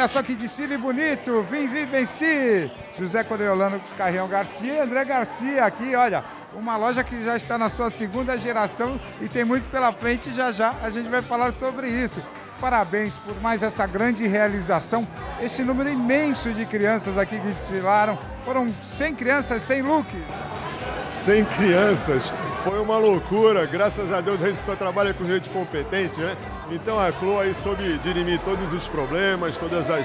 Olha só que desfile bonito, Vim Vivenci, José Coriolano Carrião Garcia e André Garcia aqui, olha, uma loja que já está na sua segunda geração e tem muito pela frente, já já a gente vai falar sobre isso. Parabéns por mais essa grande realização, esse número imenso de crianças aqui que desfilaram, foram 100 crianças, 100 looks. 100 crianças, foi uma loucura, graças a Deus a gente só trabalha com gente competente, né? Então a Chloe aí soube dirimir todos os problemas,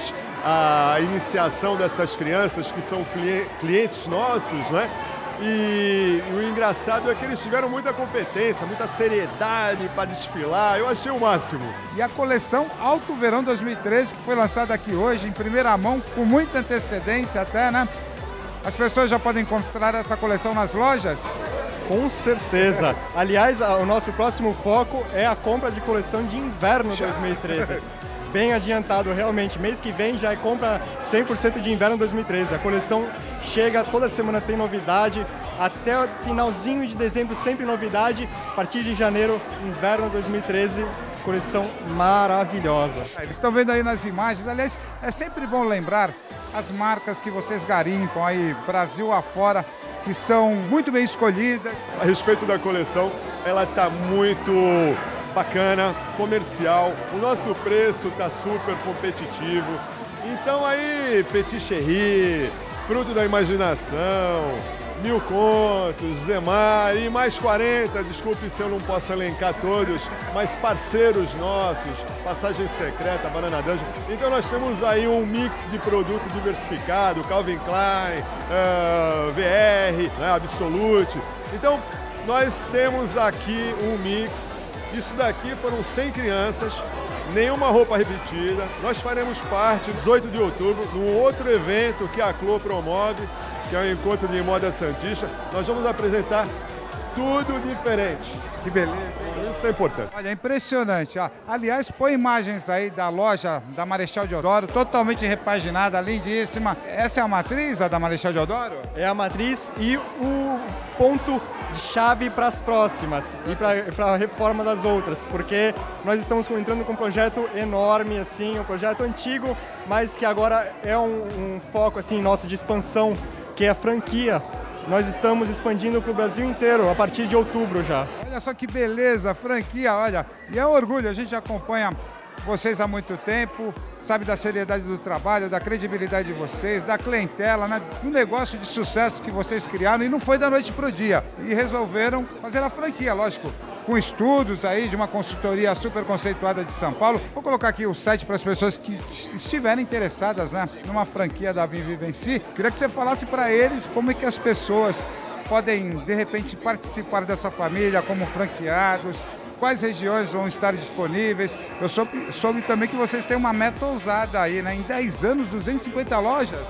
a iniciação dessas crianças que são clientes nossos, né? E o engraçado é que eles tiveram muita competência, muita seriedade para desfilar, eu achei o máximo. E a coleção Alto Verão 2013, que foi lançada aqui hoje, em primeira mão, com muita antecedência até, né? As pessoas já podem encontrar essa coleção nas lojas? Com certeza. Aliás, o nosso próximo foco é a compra de coleção de inverno 2013. Bem adiantado, realmente. Mês que vem já é compra 100% de inverno 2013. A coleção chega, toda semana tem novidade. Até o finalzinho de dezembro, sempre novidade. A partir de janeiro, inverno 2013, coleção maravilhosa. Eles estão vendo aí nas imagens. Aliás, é sempre bom lembrar as marcas que vocês garimpam aí, Brasil afora, que são muito bem escolhidas. A respeito da coleção, ela está muito bacana, comercial, o nosso preço está super competitivo. Então aí, Petit Chéri, fruto da imaginação, 1000 contos, Zemar e mais 40, desculpe se eu não posso elencar todos, mas parceiros nossos, Passagem Secreta, Banana Dungeon. Então nós temos aí um mix de produto diversificado, Calvin Klein, VR, né, Absolute. Então nós temos aqui um mix, isso daqui foram 100 crianças, nenhuma roupa repetida. Nós faremos parte, 18 de outubro, num outro evento que a Chloe promove, que é o Encontro de Moda Santista. Nós vamos apresentar tudo diferente. Que beleza, hein? Isso é importante. Olha, impressionante. Ó. Aliás, põe imagens aí da loja da Marechal Deodoro, totalmente repaginada, lindíssima. Essa é a matriz, a da Marechal Deodoro? É a matriz e o ponto de chave para as próximas e para a reforma das outras, porque nós estamos entrando com um projeto enorme, assim, um projeto antigo, mas que agora é um foco assim, nosso de expansão, que é a franquia. Nós estamos expandindo para o Brasil inteiro, a partir de outubro já. Olha só que beleza, franquia, olha. E é um orgulho, a gente acompanha vocês há muito tempo, sabe da seriedade do trabalho, da credibilidade de vocês, da clientela, né? Um negócio de sucesso que vocês criaram e não foi da noite para o dia. E resolveram fazer a franquia, lógico, com estudos aí de uma consultoria super conceituada de São Paulo. Vou colocar aqui o site para as pessoas que estiverem interessadas, né, numa franquia da Vim Vivenci. Queria que você falasse para eles como é que as pessoas podem, de repente, participar dessa família como franqueados, quais regiões vão estar disponíveis. Eu soube também que vocês têm uma meta ousada aí, né? Em 10 anos, 250 lojas?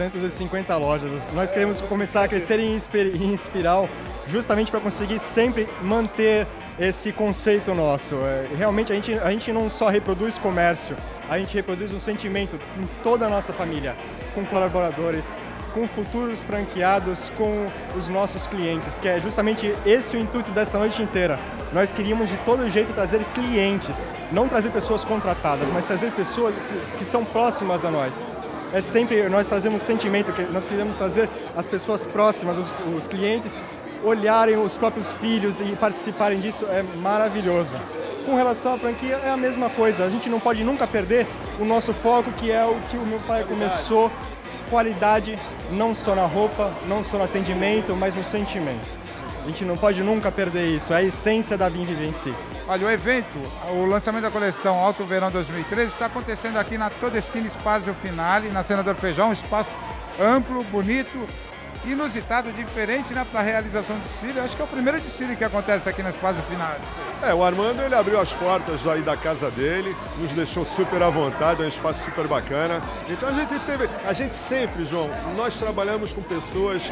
250 lojas. Nós queremos começar a crescer em espiral, justamente para conseguir sempre manter esse conceito nosso. Realmente a gente não só reproduz comércio, a gente reproduz um sentimento em toda a nossa família, com colaboradores, com futuros franqueados, com os nossos clientes, que é justamente esse o intuito dessa noite inteira. Nós queríamos de todo jeito trazer clientes, não trazer pessoas contratadas, mas trazer pessoas que são próximas a nós. É sempre, nós trazemos sentimento, que nós queremos trazer as pessoas próximas, os clientes, olharem os próprios filhos e participarem disso, é maravilhoso. Com relação à franquia, é a mesma coisa, a gente não pode nunca perder o nosso foco, que é o que o meu pai começou, qualidade, não só na roupa, não só no atendimento, mas no sentimento. A gente não pode nunca perder isso, é a essência da Vim Vivenci. Olha, o evento, o lançamento da coleção Alto Verão 2013 está acontecendo aqui na Todeskine Espaço Finale, na Senador Feijão, um espaço amplo, bonito, inusitado, diferente, né, para a realização do desfile. Eu acho que é o primeiro desfile que acontece aqui no Espaço Finale. O Armando, ele abriu as portas aí da casa dele, nos deixou super à vontade, é um espaço super bacana. Então a gente sempre, João, nós trabalhamos com pessoas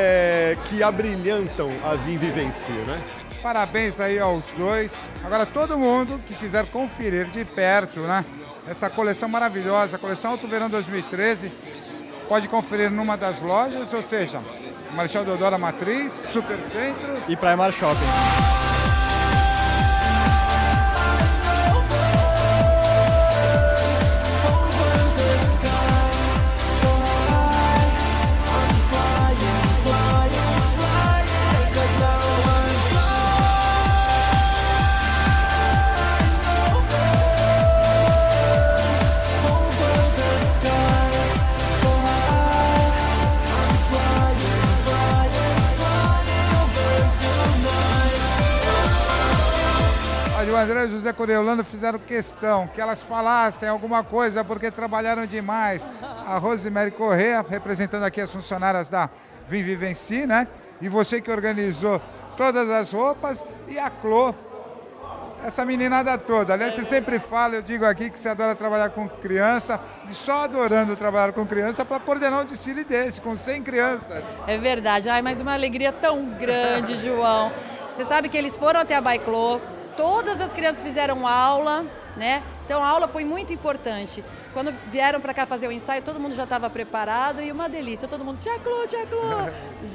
que abrilhantam a Vim Vivenci, né? Parabéns aí aos dois. Agora todo mundo que quiser conferir de perto, né, essa coleção maravilhosa, a coleção Alto Verão 2013, pode conferir numa das lojas, ou seja, Marechal Deodoro Matriz, Supercentro e Primark Shopping. André e José Coriolano fizeram questão que elas falassem alguma coisa porque trabalharam demais. A Rosemary Corrêa, representando aqui as funcionárias da Vim Vivenci, né? E você que organizou todas as roupas, e a Clô, essa meninada toda. Aliás, você sempre fala, eu digo aqui que você adora trabalhar com criança, e só adorando trabalhar com criança para coordenar um desfile desse, com 100 crianças. É verdade. Ai, mas uma alegria tão grande, João. Você sabe que eles foram até a Baiclô, todas as crianças fizeram aula, né? Então a aula foi muito importante. Quando vieram para cá fazer o ensaio, todo mundo já estava preparado e uma delícia. Todo mundo, tia Clô, tia Clô.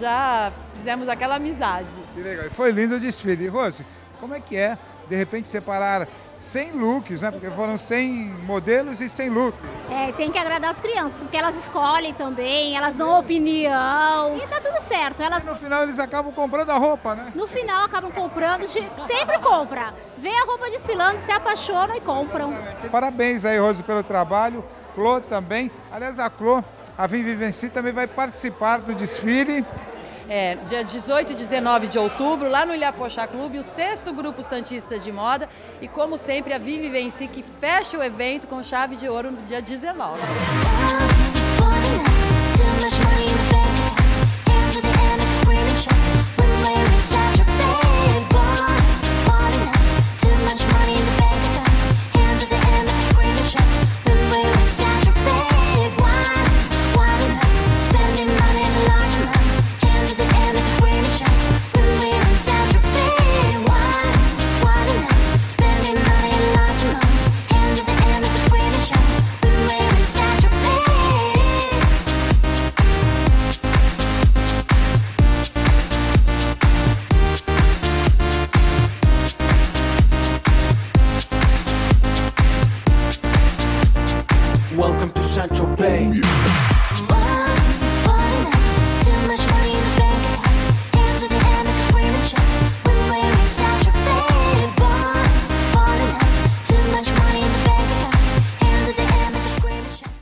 Já fizemos aquela amizade. Que legal. E foi lindo o desfile. E, Rose, como é que é, de repente, separar 100 looks, né? Porque foram 100 modelos e 100 looks. É, tem que agradar as crianças, porque elas escolhem também, elas dão opinião e tá tudo certo. Elas, No final, eles acabam comprando a roupa, né? no final, acabam comprando, sempre compra. Vê a roupa desfilando, se apaixonam e compram. Parabéns aí, Rose, pelo trabalho. Clô também. Aliás, a Clô, a Vim Vivenci, também vai participar do desfile. Dia 18 e 19 de outubro, lá no Ilhapochá Clube, o 6º Grupo Santista de Moda. E, como sempre, a Vim Vivenci, que fecha o evento com chave de ouro no dia 19. Welcome to Central Bay.